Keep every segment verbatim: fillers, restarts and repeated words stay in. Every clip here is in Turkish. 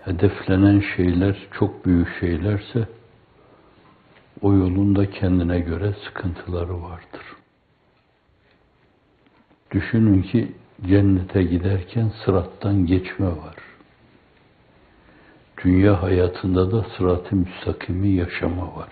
hedeflenen şeyler çok büyük şeylerse o yolun da kendine göre sıkıntıları vardır. Düşünün ki cennete giderken sırattan geçme var. Dünya hayatında da sırat-ı müstakimi yaşama var.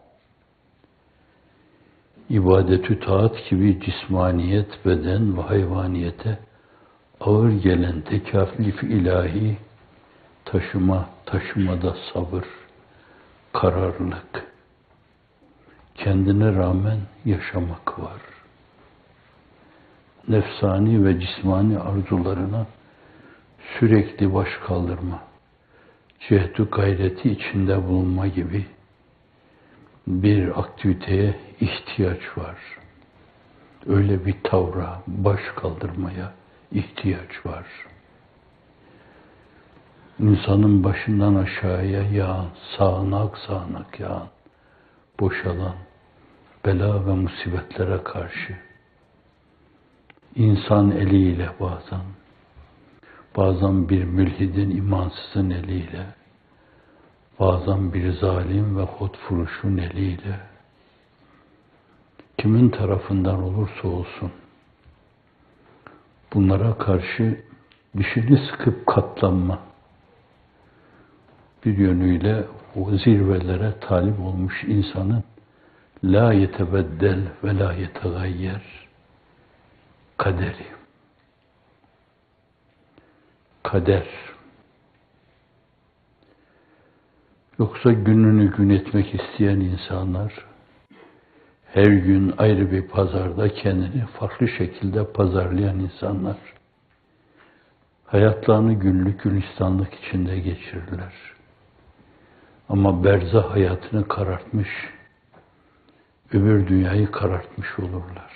İbadet-ü taat gibi cismaniyet, beden ve hayvaniyete ağır gelen tekâlif ilahi taşıma, taşımada sabır, kararlılık, kendine rağmen yaşamak var. Nefsani ve cismani arzularına sürekli baş kaldırma, cehd-ü gayreti içinde bulunma gibi bir aktiviteye ihtiyaç var. Öyle bir tavra, baş kaldırmaya ihtiyaç var. İnsanın başından aşağıya yağan, sağanak sağanak yağan, boşalan bela ve musibetlere karşı insan eliyle bazen, bazen bir mülhidin, imansızın eliyle, bazen bir zalim ve hotfuruşun eliyle, kimin tarafından olursa olsun, bunlara karşı dişini sıkıp katlanma, bir yönüyle o zirvelere talip olmuş insanın la yetebeddel ve la yetegayyer kaderi. Kader. Yoksa gününü gün etmek isteyen insanlar her gün ayrı bir pazarda kendini farklı şekilde pazarlayan insanlar hayatlarını güllük gülistanlık içinde geçirirler. Ama berzah hayatını karartmış, öbür dünyayı karartmış olurlar.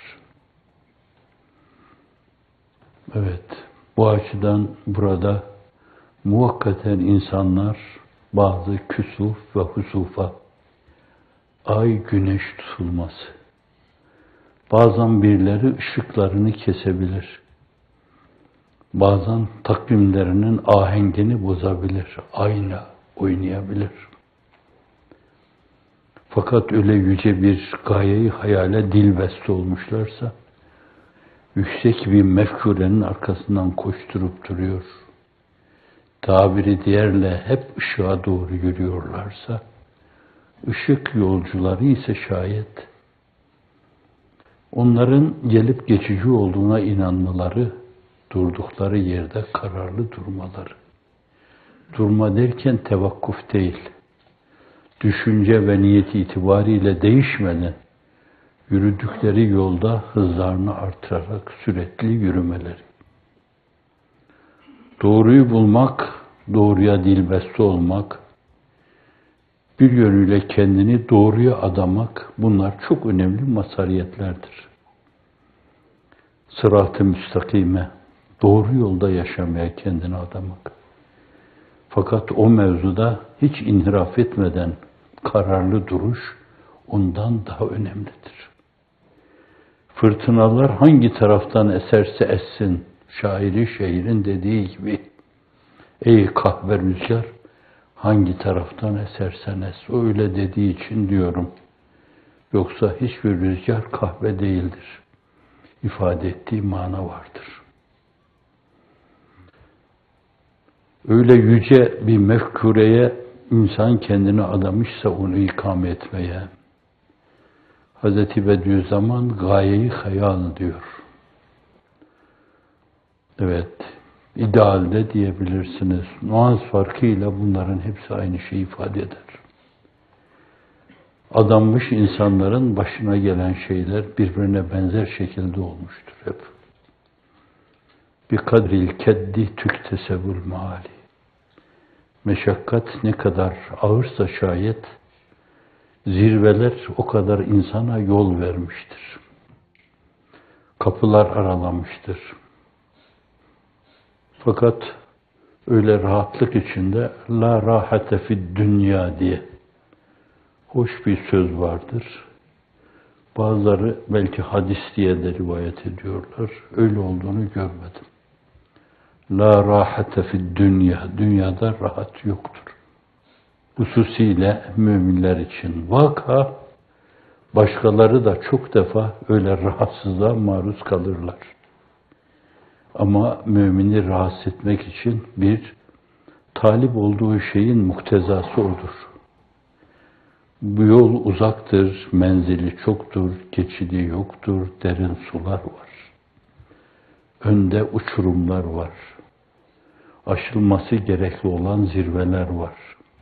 Evet, bu açıdan burada muvakkaten insanlar bazı küsuf ve husufa, ay güneş tutulması, bazen birileri ışıklarını kesebilir, bazen takvimlerinin ahengini bozabilir, ayna oynayabilir. Fakat öyle yüce bir gayeyi hayale dilbeste olmuşlarsa, yüksek bir mefkurenin arkasından koşturup duruyor, tabiri diğerle hep ışığa doğru yürüyorlarsa, ışık yolcuları ise şayet, onların gelip geçici olduğuna inanmaları, durdukları yerde kararlı durmaları. Durma derken tevakkuf değil, düşünce ve niyet itibariyle değişmeden, yürüdükleri yolda hızlarını artırarak sürekli yürümeleri. Doğruyu bulmak, doğruya dilbeste olmak, bir yönüyle kendini doğruya adamak, bunlar çok önemli mazhariyetlerdir. Sırat-ı müstakime, doğru yolda yaşamaya kendini adamak. Fakat o mevzuda hiç inhiraf etmeden kararlı duruş ondan daha önemlidir. Fırtınalar hangi taraftan eserse essin, şairi şairin dediği gibi, ey kahve rüzgar, hangi taraftan esersen es, o öyle dediği için diyorum. Yoksa hiçbir rüzgar kahve değildir. İfade ettiği mana vardır. Öyle yüce bir mefkureye insan kendini adamışsa onu ikame etmeye, Hazreti Bediüzzaman gayeyi hayal diyor. Evet, idealde diyebilirsiniz. Nuans farkıyla bunların hepsi aynı şeyi ifade eder. Adanmış insanların başına gelen şeyler birbirine benzer şekilde olmuştur hep. Bi kadril keddi tüktesebul mali. Meşakkat ne kadar ağırsa şayet, zirveler o kadar insana yol vermiştir. Kapılar aralamıştır. Fakat öyle rahatlık içinde la rahate fid dünya diye hoş bir söz vardır. Bazıları belki hadis diye de rivayet ediyorlar. Öyle olduğunu görmedim. La rahate fid dünya. Dünyada rahat yoktur. Hususiyle müminler için. Vaka başkaları da çok defa öyle rahatsızlığa maruz kalırlar. Ama mümini rahatsız etmek için bir talip olduğu şeyin muktezası odur. Bu yol uzaktır, menzili çoktur, geçidi yoktur, derin sular var. Önde uçurumlar var. Aşılması gerekli olan zirveler var.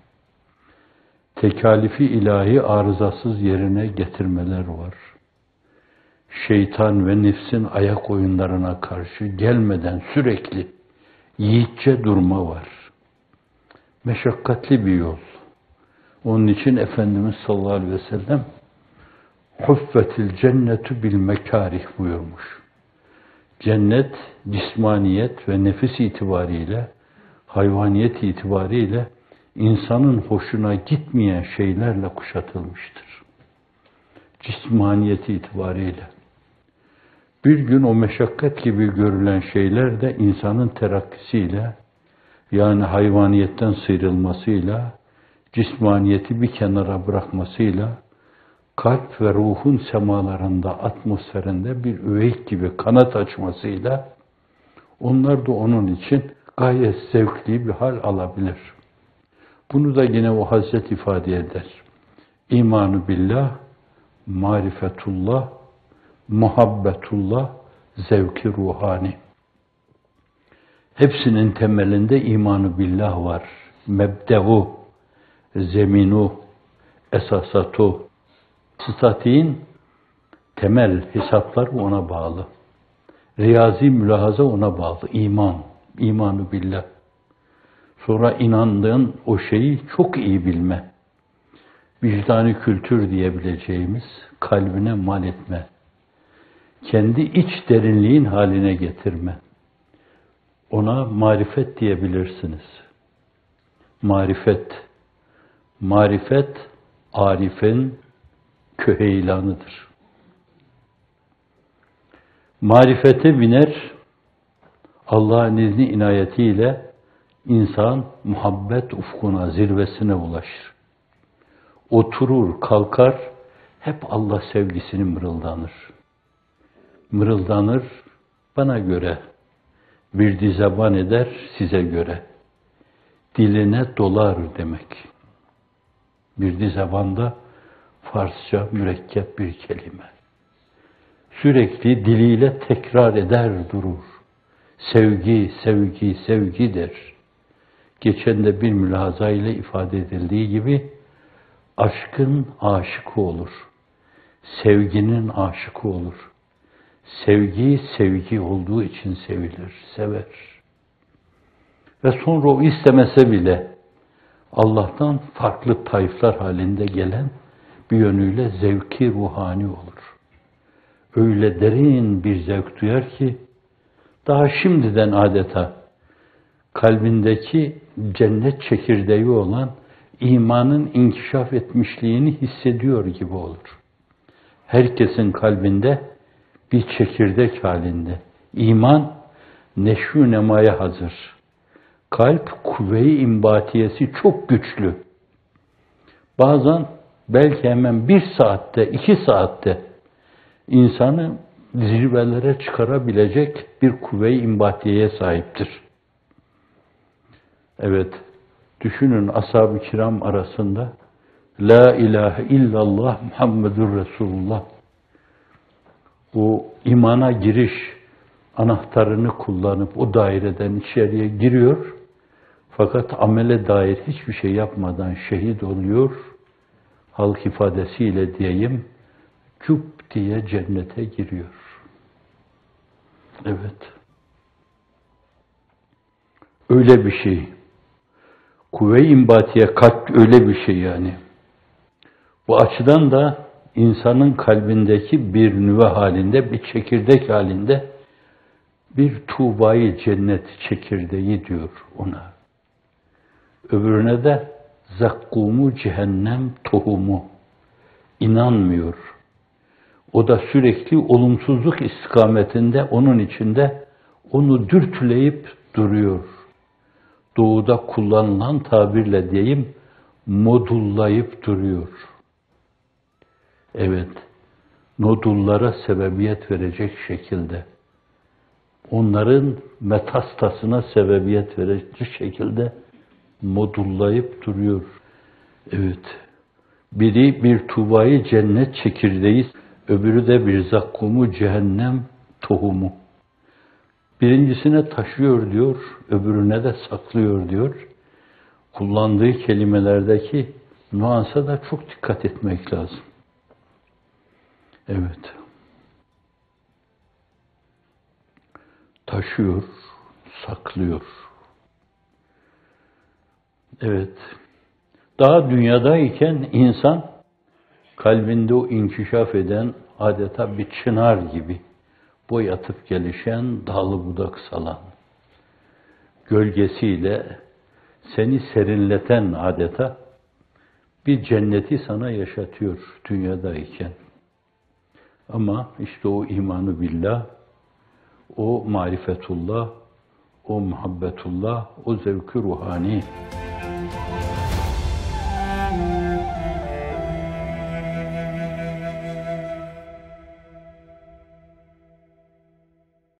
Tekalifi ilahi arızasız yerine getirmeler var. Şeytan ve nefsin ayak oyunlarına karşı gelmeden sürekli yiğitçe durma var. Meşakkatli bir yol. Onun için Efendimiz sallallahu aleyhi ve sellem huffetil cennetu bil mekarih buyurmuş. Cennet, cismaniyet ve nefis itibariyle, hayvaniyet itibariyle insanın hoşuna gitmeyen şeylerle kuşatılmıştır. Cismaniyet itibariyle. Bir gün o meşakkat gibi görülen şeyler de insanın terakkisiyle, yani hayvaniyetten sıyrılmasıyla, cismaniyeti bir kenara bırakmasıyla, kalp ve ruhun semalarında, atmosferinde bir üveyk gibi kanat açmasıyla, onlar da onun için gayet zevkli bir hal alabilir. Bunu da yine o Hazret ifade eder. İmanu billah, marifetullah, muhabbetullah, zevki ruhani. Hepsinin temelinde imanu billah var. Mebde'u, zeminu, esasatu. Statiğin temel hesaplar ona bağlı. Riyazi mülahaza ona bağlı. İman, imanu billah. Sonra inandığın o şeyi çok iyi bilme. Vicdani kültür diyebileceğimiz kalbine mal etme. Kendi iç derinliğin haline getirme. Ona marifet diyebilirsiniz. Marifet. Marifet, arifin köheylanıdır. Marifete biner, Allah'ın izni inayetiyle insan muhabbet ufkuna, zirvesine ulaşır. Oturur, kalkar, hep Allah sevgisini mırıldanır. Mırıldanır, bana göre, bir dizeban eder size göre. Diline dolar demek. Bir dizebanda Farsça mürekkep bir kelime. Sürekli diliyle tekrar eder durur. Sevgi, sevgi, sevgi der. Geçen de bir mülahaza ile ifade edildiği gibi aşkın aşıkı olur. Sevginin aşıkı olur. Sevgi, sevgi olduğu için sevilir, sever. Ve sonra o istemese bile Allah'tan farklı tayflar halinde gelen bir yönüyle zevki ruhani olur. Öyle derin bir zevk duyar ki daha şimdiden adeta kalbindeki cennet çekirdeği olan imanın inkişaf etmişliğini hissediyor gibi olur. Herkesin kalbinde bir çekirdek halinde. İman neşvü nemaya hazır. Kalp kuvve-i imbatiyesi çok güçlü. Bazen belki hemen bir saatte, iki saatte insanı zirvelere çıkarabilecek bir kuvve-i imbatiyeye sahiptir. Evet, düşünün ashab-ı kiram arasında La ilahe illallah Muhammedur Resulullah. Bu imana giriş anahtarını kullanıp o daireden içeriye giriyor. Fakat amele dair hiçbir şey yapmadan şehit oluyor. Halk ifadesiyle diyeyim, cüp diye cennete giriyor. Evet. Öyle bir şey. Kuvve-i imbatiye kalp öyle bir şey yani. Bu açıdan da insanın kalbindeki bir nüve halinde, bir çekirdek halinde bir tuğbayı cennet çekirdeği diyor ona. Öbürüne de zakkumu cehennem tohumu. İnanmıyor. O da sürekli olumsuzluk istikametinde onun içinde onu dürtüleyip duruyor. Doğuda kullanılan tabirle diyeyim, modullayıp duruyor. Evet, nodullara sebebiyet verecek şekilde, onların metastasına sebebiyet verecek şekilde modullayıp duruyor. Evet, biri bir tuvayı cennet çekirdeği, öbürü de bir zakkumu cehennem tohumu. Birincisine taşıyor diyor, öbürüne de saklıyor diyor. Kullandığı kelimelerdeki nüansa da çok dikkat etmek lazım. Evet. Taşıyor, saklıyor. Evet. Daha dünyadayken insan kalbinde o inkişaf eden adeta bir çınar gibi boyatıp gelişen, dalı budak salan, gölgesiyle seni serinleten adeta bir cenneti sana yaşatıyor dünyadayken. Ama işte o imanı billah, o marifetullah, o muhabbetullah, o zevk-i ruhani